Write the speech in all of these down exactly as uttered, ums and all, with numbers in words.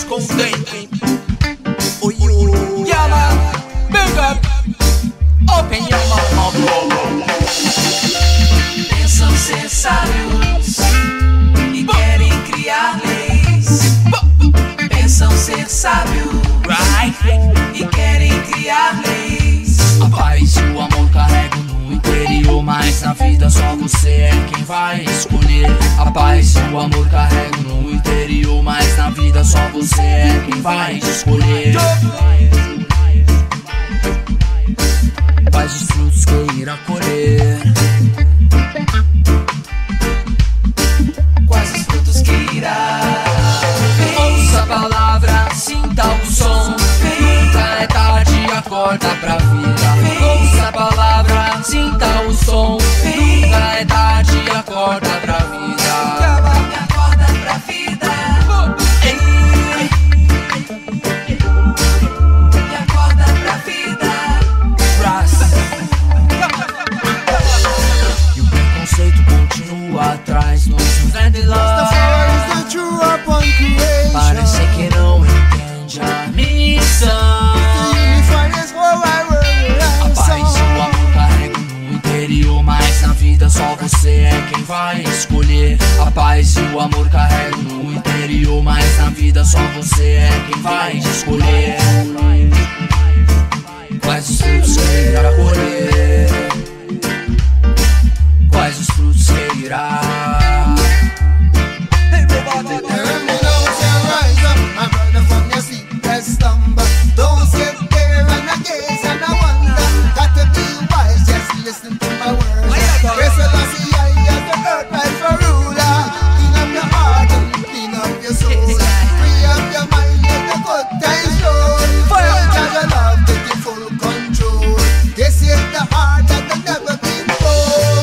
contente. Oh you, yeah man, big up. Open your mouth. Pensam ser sábios e querem criar leis. Pensam ser sábios e querem criar leis. A paz e o amor carregam no interior, mas na vida só você é quem vai escolher. A paz e o amor carregam no interior, mas na vida só você é quem vai escolher. Quais os frutos que irá colher? Quais os frutos que irá? Ouça a palavra, sinta o som. Nunca é tarde, acorda pra vida. Ouça a palavra, sinta o som. Nunca é tarde, acorda pra vida. Me acorda pra vida. Me acorda pra vida. E o preconceito continua atrás. Nos vende lá. Parece que não entende a missão. A paz e o amor carregam no interior, mas na vida só você é quem vai escolher. A paz e o amor carregam no interior, mas na vida só você é quem vai escolher. Quais os frutos que irá colher? Quais os frutos que irá? Don't sit there and I gaze and I wonder. Got to be wise, just listen to my words. Yes, I see I am the earth right for ruler. Clean up your heart and clean up your soul. Free up your mind, let the good times roll. Let your love take full control. This is the heart that has never been told.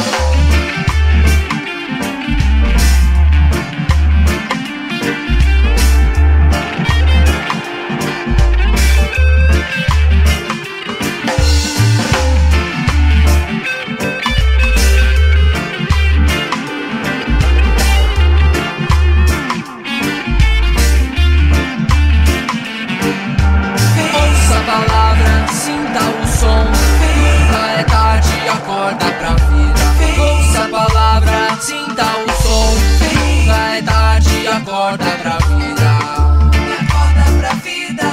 Ouça a palavra, sinta o som. Nunca é tarde, acorda pra vida. Ouça a palavra, sinta o som. Nunca é tarde, acorda pra vida. Me acorda pra vida.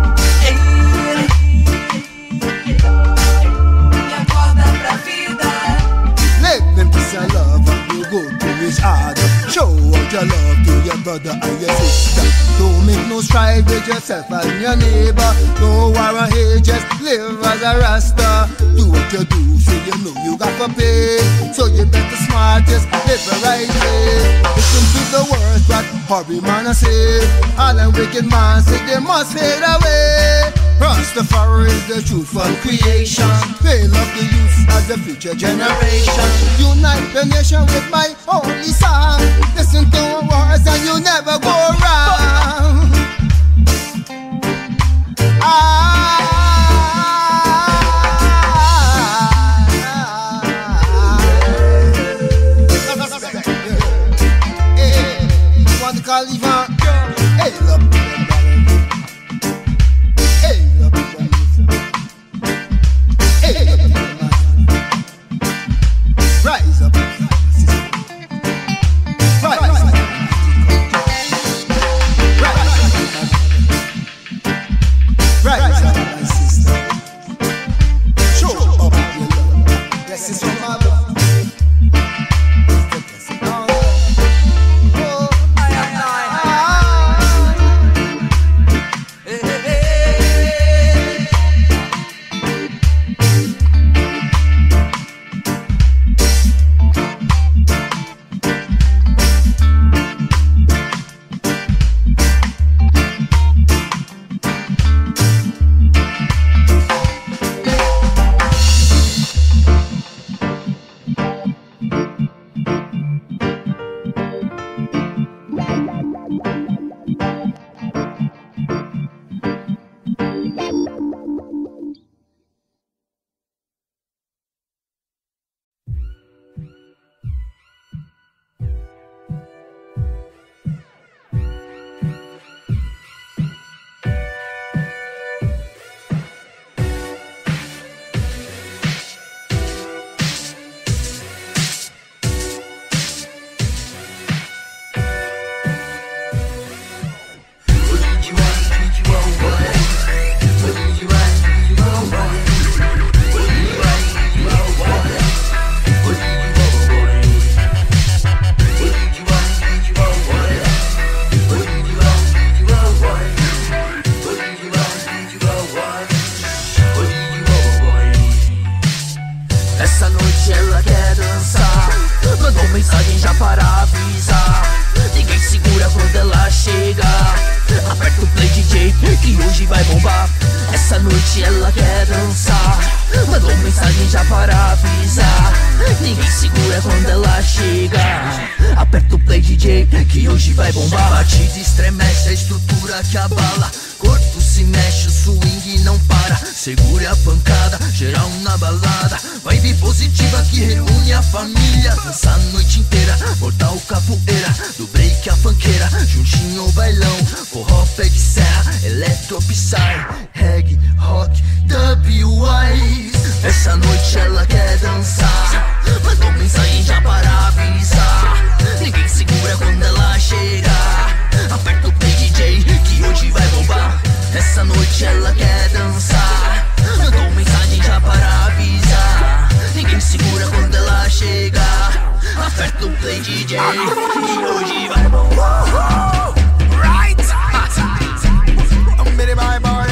Me acorda pra vida. Let them kiss your love and you go to his heart. Show out your love to your brother and your sister. Don't make no strife with yourself and your neighbor. No war and hate, just live as a rasta. Do what you do, so you know you got to pay. So you better smart, just live the right way. Listen to the words that Hurry man a say. All them wicked man say they must fade away. Rastafari is the truth from creation. They love the youth as the future generation. Unite the nation with my holy song. Listen to our words and you never go wrong. Ah, hey, you want to call Ivan? Hey, look. Rise up, rise up, rise up. mensagem já para avisar. Ninguém segura quando ela chega. Aperta o play D J que hoje vai bombar. Essa noite ela quer dançar. Mandou mensagem já para avisar. Ninguém segura quando ela chega. Aperta o play D J que hoje vai bombar. Batida estremece a estrutura que abala. Corpo se mexe, o swing não para. Segure a pancada, geral na balada. Vibe positiva que reúne a família. Dança a noite inteira, mortal capoeira. Do break a funkeira, juntinho ao bailão. Forró, pé de serra, electro, psy, reggae, rock, W I. Essa noite ela quer dançar. Mandou mensagem já para avisar. Ninguém segura quando ela chega. Aperta o play D J que hoje vai bombar. Essa noite ela quer dançar. Mandou mensagem já para avisar. Ninguém segura quando ela chega. Aperta o play D J que hoje vai bombar. Right, I'm ready, bye bye.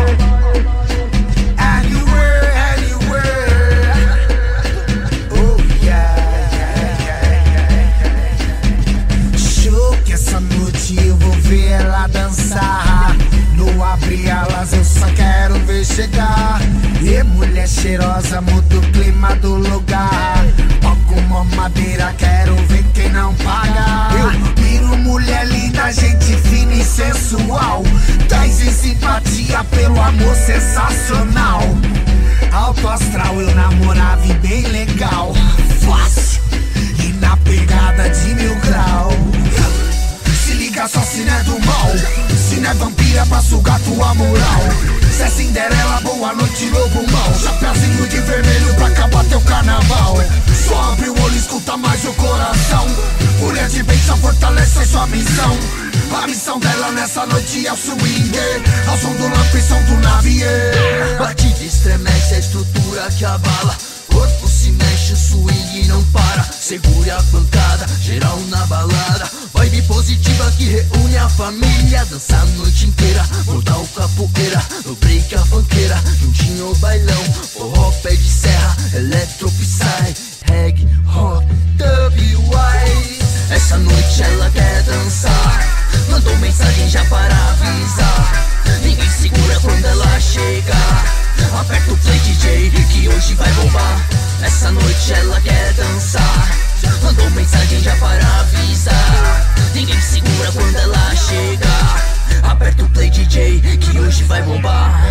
Anywhere, anywhere. Oh yeah, yeah, yeah, yeah. Show que essa noite eu vou ver ela dançar. No abrir alas eu só quero ver chegar. E mulher cheirosa muda o clima do lugar. Alguma madeira, quero ver quem não paga. Eu piro mulher linda, gente fina e sensual. Traz em simpatia pelo amor sensacional. Alto astral, eu namorava e bem legal. Fácil e na pegada de mil grau. Se liga só se não é do mal. Se não é vampira pra sugar tua moral. Se é Cinderela, boa noite, lobo mal. Chapeuzinho de vermelho pra acabar teu carnaval. Só abre o olho, escuta mais o coração. Mulher de bem só fortalece sua missão. A missão dela nessa noite é o swing. Ao som do lampo e som do navio. Batida estremece a estrutura que abala. Corpo se mexe, o swing não para. Segure a pancada, geral na balada. Vibe positiva que reúne a família. Dança a noite inteira, mortal capoeira. No break a funkeira, juntinho ao bailão. Forró, pé de serra, electro, psy, reggae, rock, W I. Essa noite ela quer dançar. Mandou mensagem já para avisar. Ninguém segura quando ela chega. Aperta o play D J que hoje vai bombar. Essa noite ela quer dançar. Mandou mensagem já para avisar. Ninguém segura quando ela chega. Aperta o play D J que hoje vai bombar.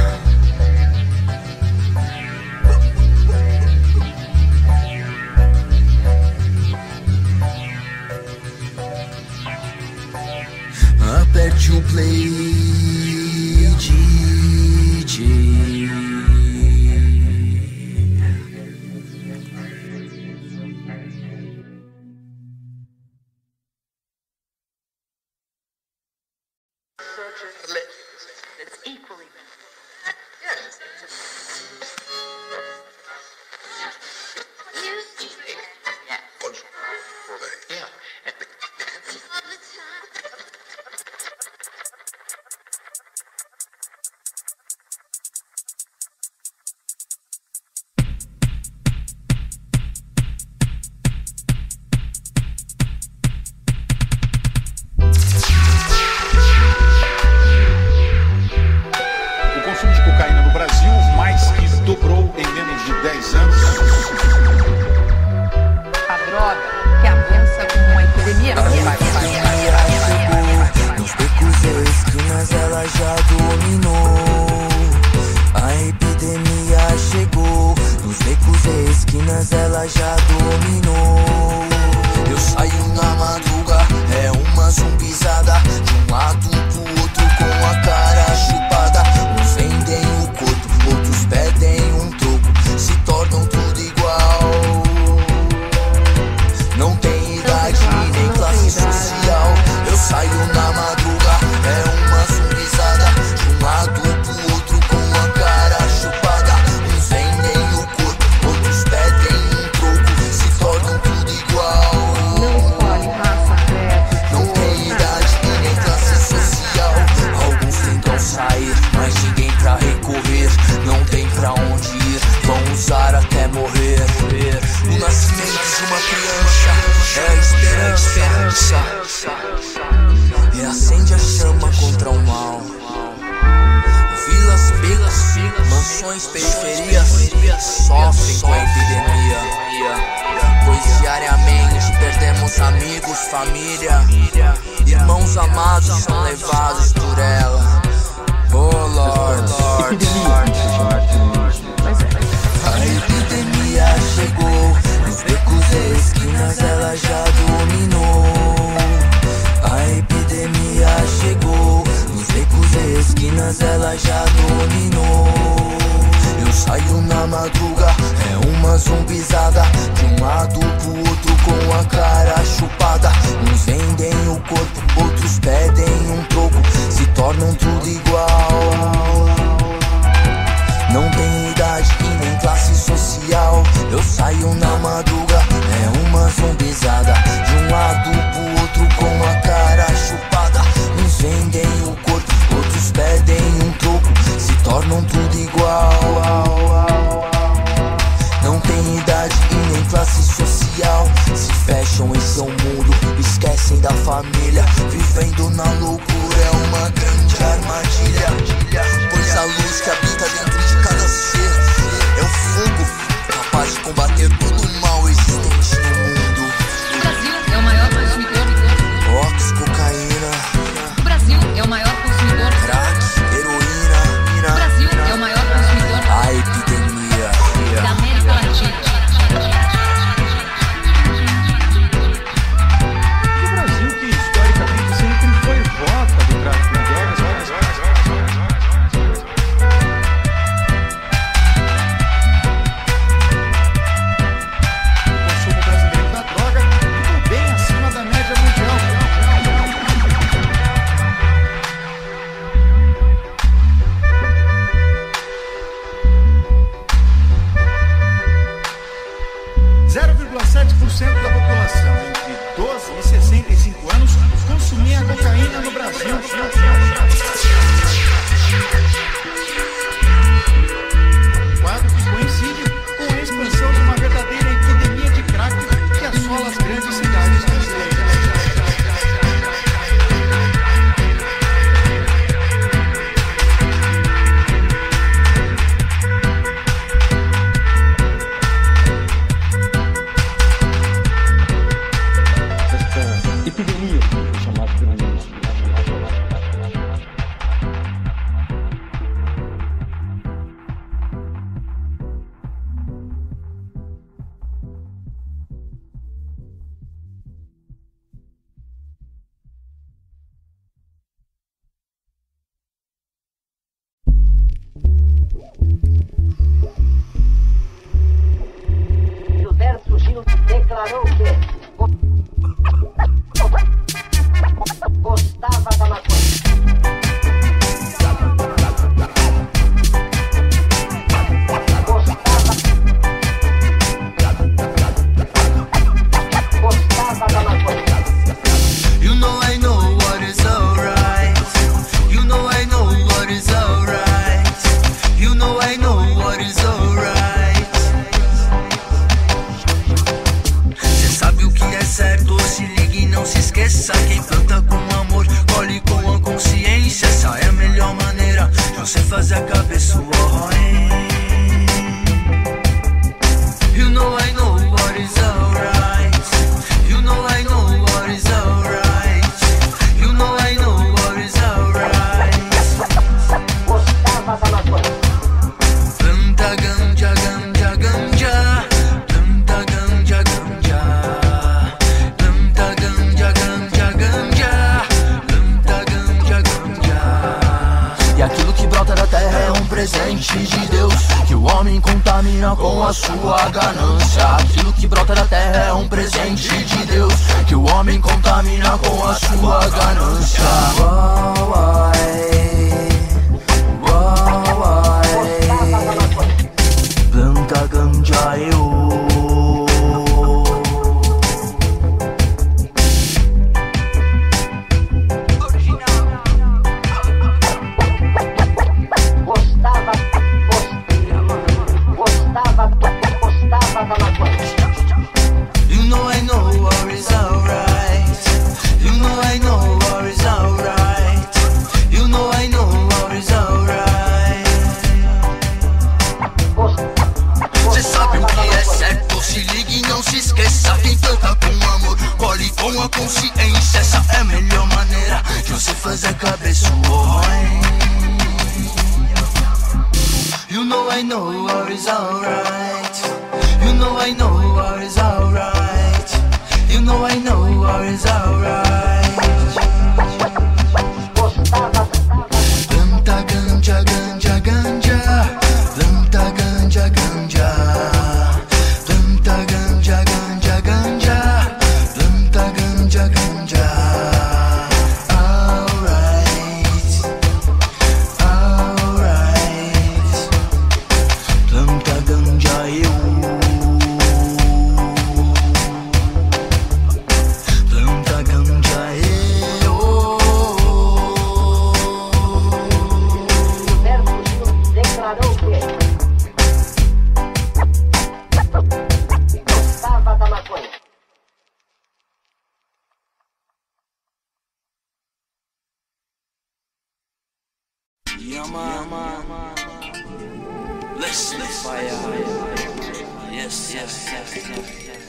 Aperte o play D J. It's equally periferias sofrem com a epidemia, pois diariamente perdemos amigos, família, irmãos amados são levados por ela. Oh Lord, Lord, a epidemia chegou, nos becos e esquinas ela já dominou. A epidemia chegou, nos becos e esquinas ela já dominou. Eu saio na madruga, é uma zumbizada, de um lado pro outro com a cara chupada. Uns vendem o corpo, outros pedem um troco, se tornam tudo igual. Não tem idade e nem classe social. Eu saio na madruga, é uma zumbizada, de um lado pro outro com a cara chupada. Uns vendem o corpo, outros pedem um troco, se tornam tudo igual. Não tem idade e nem classe social. Se fecham em seu mundo, esquecem da família. Vivendo na loucura é uma grande armadilha, pois a luz que habita dentro de cada ser é o fogo capaz de combater todo o mal existente no mundo. O Brasil é o maior consumidor de Ox, cocaína. O Brasil é o maior consumidor de Crack, heroína. O Brasil é o maior consumidor A epidemia da América Latina. O Brasil, que historicamente sempre foi rota do tráfico de drogas, o consumo brasileiro da droga ficou bem acima da média mundial. zero vírgula sete por cento da população entre doze e sessenta e cinco anos consumia cocaína no Brasil. Quadro que coincide com a expansão de uma verdadeira epidemia de crack que assola as grandes cidades brasileiras. Epidemia, chamado pelo ministro. Gilberto Gil declarou que gostava da maconha. Gostava da maconha. You know I know what is alright. You know I know what is alright. You know I know what is alright. Cê sabe o que é certo, se ligue e não se esqueça. Quem planta com amor, colhe com a consciência. Essa é a melhor maneira de você fazer a cabeça voar. You know I know what is alright. You know I know what is alright. You know I know what is alright. Gostava da maconha. Planta ganja, ganja, ganja. Planta ganja, ganja. Planta ganja, ganja, ganja. Planta ganja, ganja. E aquilo que brota da terra é um presente de Deus, que o homem contamina com a sua ganância. Aquilo que brota da terra é um presente de Deus, que o homem contamina com a sua ganância. Uau, ai, uau, ai. Planta ganja, eu. Gostava, gostava, gostava da maconha. You know I know what is alright. You know I know what is alright. You know I know com a consciência, essa é a melhor maneira de você fazer a cabeça oi. You know I know war is alright. You know I know war is alright. You know I know war is alright. Planta ganja, ganja, ganja. Planta ganja, ganja. Planta ganja, ganja, ganja. Planta ganja, ganja. Alright, alright. Planta ganja, eu. Planta ganja, eu. Mercosul declarou que gostava da maconha. Yeah, man, man, man. Listen, fire. Yes, yes, yes, yes, yes.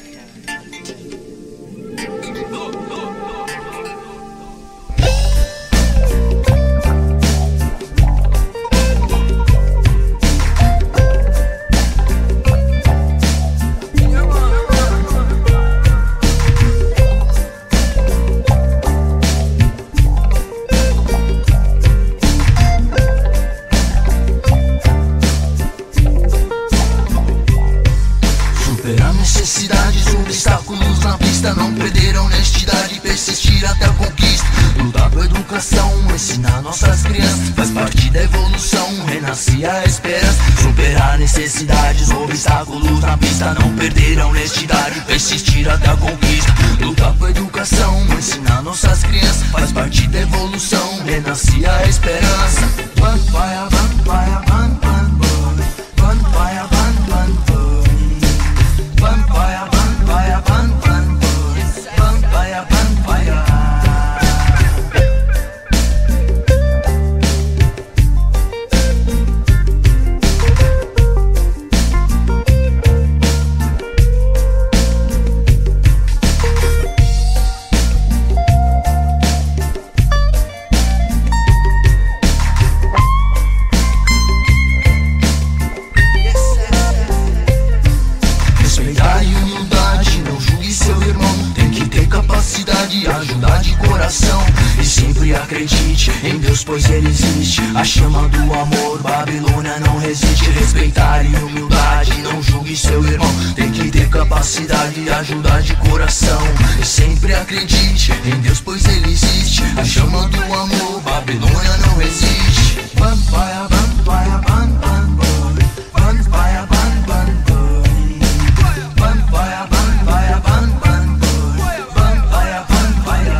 Superar necessidades, obstáculos na pista. Não perder a honestidade, persistir até a conquista. Lutar por educação, ensinar nossas crianças. Faz parte da evolução, renascer a esperança. Superar necessidades, obstáculos na pista. Não perder a honestidade, persistir até a conquista. Lutar por educação, ensinar nossas crianças. Faz parte da evolução, renascer a esperança. Vampire, vampire, vampire, vampire, vampire, vampire, vampire, vampire, vampire, vampire. Respeitar e humildade, não julgue seu irmão. Tem que ter capacidade, ajudar de coração. E sempre acredite em Deus, pois Ele existe. A chama do amor, Babilônia não resiste. Respeitar e humildade, não julgue seu irmão. Tem que ter capacidade, ajudar de coração. E sempre acredite em Deus, pois Ele existe. A chama do amor, Babilônia não resiste. Vampire, vampire, vampire, vampire, vampire. Vampire, vampire, vampire, vampire, vampire.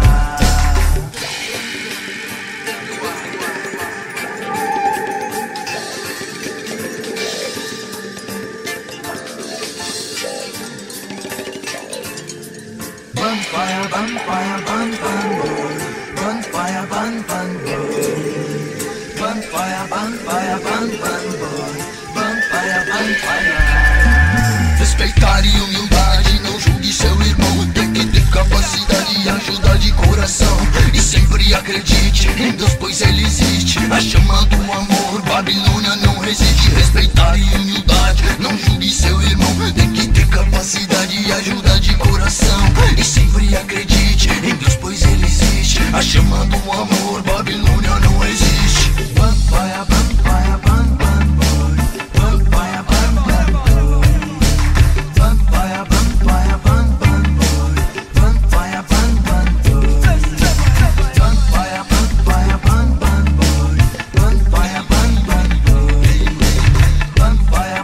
Vampire, vampire, vampire, vampire, vampire. Vampire, vampire, vampire, vampire, vampire. Respeitar e humildade, não julgue seu irmão. Tem que ter capacidade e ajudar de coração. E sempre acredite em Deus, pois Ele existe. A chama do amor, Babilônia não resiste. Respeitar e humildade, não julgue seu irmão. Tem que ter capacidade e ajudar de coração. E sempre acredite em Deus, pois Ele existe. A chama do amor, Babilônia não resiste. Vampire, vampire, vampire, vampire, vampire. Vampire, vampire, vampire, vampire, vampire. Vampire, vampire, vampire, vampire, vampire. Vampire,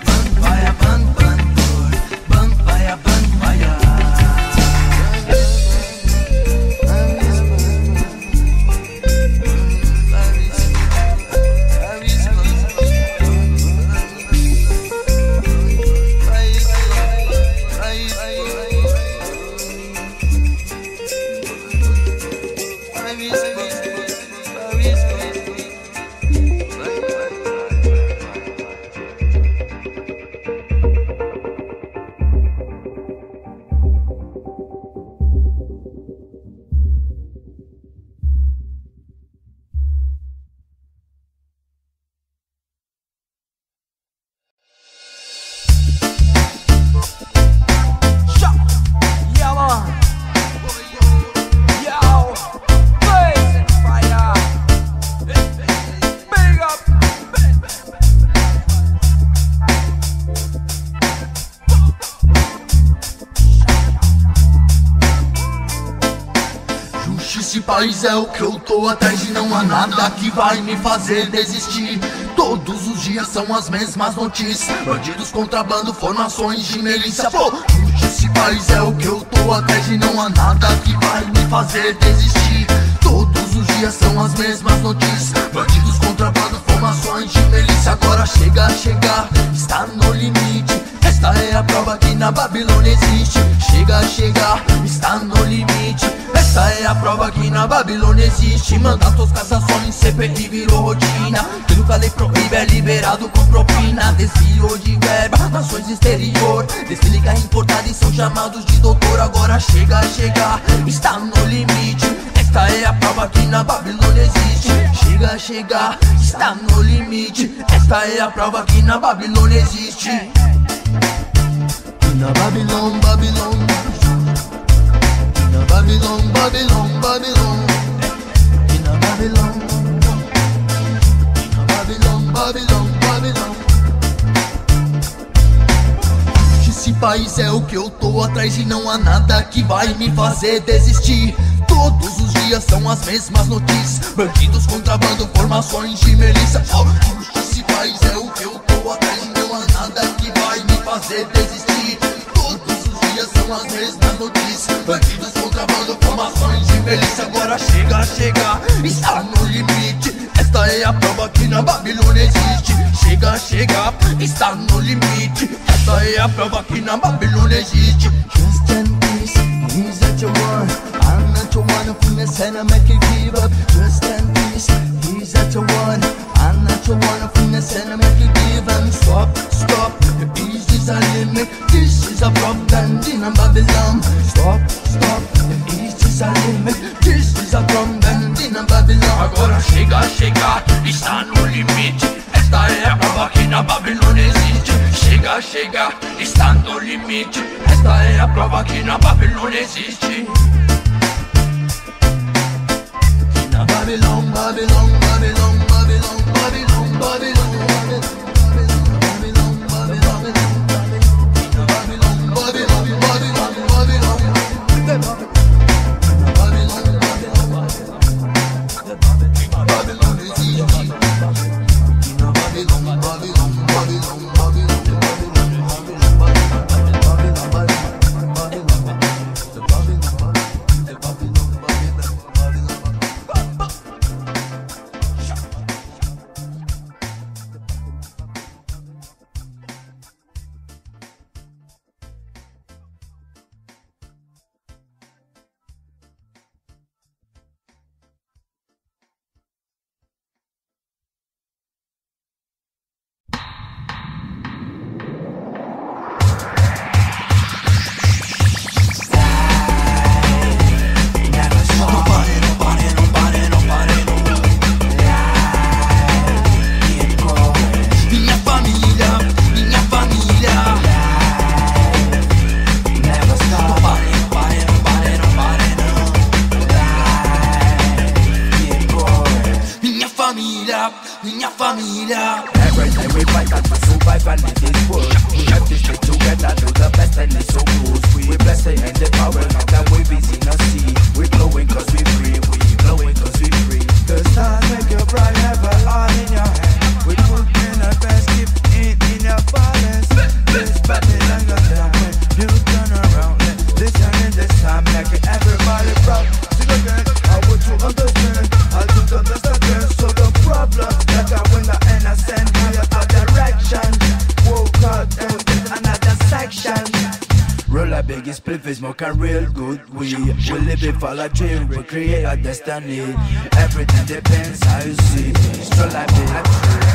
país é o que eu tô atrás e não há nada que vai me fazer desistir. Todos os dias são as mesmas notícias: bandidos, contrabando, formações de milícia. Pô, esse país é o que eu tô atrás e não há nada que vai me fazer desistir. Todos os dias são as mesmas notícias: bandidos, contrabando, formações de milícia. Agora chega, chega, está no limite. Esta é a prova que na Babilônia existe. Chega, chega, está no limite. Esta é a prova que na Babilônia existe. Mandar suas cassações, C P I virou rotina. Tudo que a lei proíbe é liberado com propina. Desvio de verba, nações exterior. Desfile carro importado e são chamados de doutor. Agora chega, chega, está no limite. Esta é a prova que na Babilônia existe. Chega, chega, está no limite. Esta é a prova que na Babilônia existe. Na Babilônia, Babilônia. Na Babilônia, Babilônia, Babilônia. Na Babilônia, na Babilônia, Babilônia, Babilônia. Esse país é o que eu tô atrás e não há nada que vai me fazer desistir. Todos os dias são as mesmas notícias: bandidos, contrabando, formações de milícia. Oh, esse país é o que eu tô atrás e não há nada que vai me fazer desistir. Todos os dias são as mesmas notícias: bandidos, contrabando, formações de milícia. Agora chega, chega, está no limite. Esta é a prova que na Babilônia existe. Chega, chega, está no limite. Esta é a prova que na Babilônia existe. Just in peace, he's at your one. I'm not your one from the center, make you give up. Just in peace, he's at your one. I'm not your one from the center, make you give up. Stop, stop, is this a limit? This is a problem in Babylon. Stop, stop, is this a limit? This is a problem in Babylon. Agora chega, chega, está no limite. Esta é a prova que na Babilônia existe. Chega, chega, está no limite. Esta é a prova que na Babilônia existe. Na Babilônia, Babilônia, Babilônia, Babilônia, Babilônia, Babilônia, Babilônia, Babilônia, Babilônia, Babilônia, Babilônia. Minha família. Every day we fight and we survive and live this world. We have to stick together, do the best and it's so close. We blessing and the power, now that we busy in the sea. We glowing cause we free, we glowing cause we free. The stars make your bright, have a heart in your hand. We put in our best, keep it in your balance. This battle like a diamond, you turn around. Listen in this time, make everybody proud. See again, I want to understand, I do the best I can. So the problem that I win the end, I send me a direction. Woke up and another section. Roll a big split, we smoke a real good weed. We live it for a dream, we create a destiny. Everything depends how you see. Stroll like me, like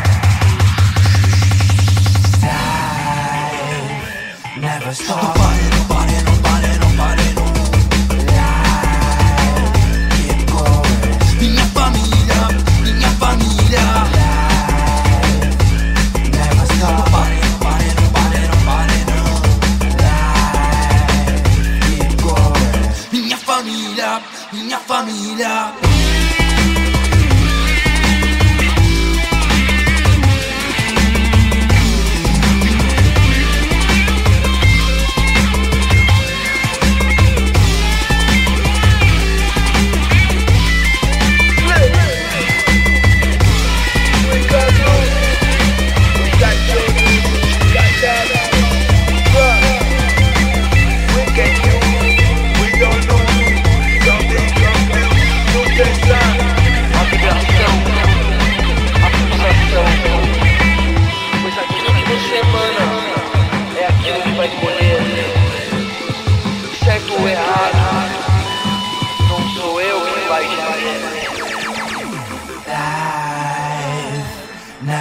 life never stop. Nobody, nobody, nobody, nobody, no. Life keep going. Minha família, minha família. Life never stop. Nobody, nobody, nobody, nobody, no. Life keep going. Minha família, minha família.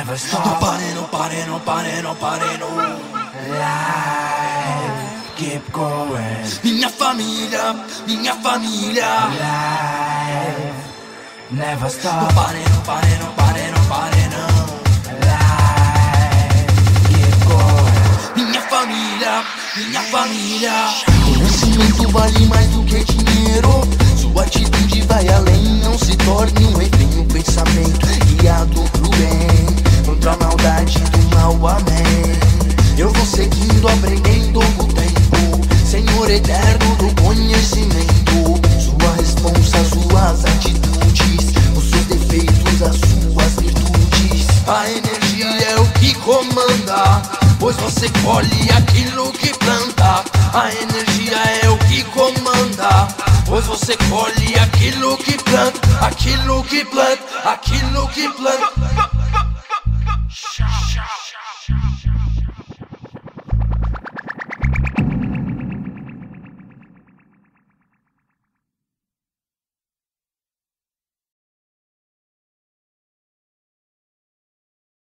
never stop. Não pare, não pare, não pare, não pare, não. Life, keep going. Minha família, minha família. Life, never Não stop. pare, não pare, não pare, não pare, não. Life, keep going. Minha família, minha família. Conhecimento vale mais do que dinheiro. Sua atitude vai além, não se torne um refém. Um pensamento guiado pro bem, contra a maldade do mal, amém. Eu vou seguindo, aprendendo com o tempo, Senhor eterno do conhecimento. Sua responsa, suas atitudes, os seus defeitos, as suas virtudes. A energia é o que comanda, pois você colhe aquilo que planta. A energia é o que comanda, pois você colhe aquilo que planta. Aquilo que planta, aquilo que planta.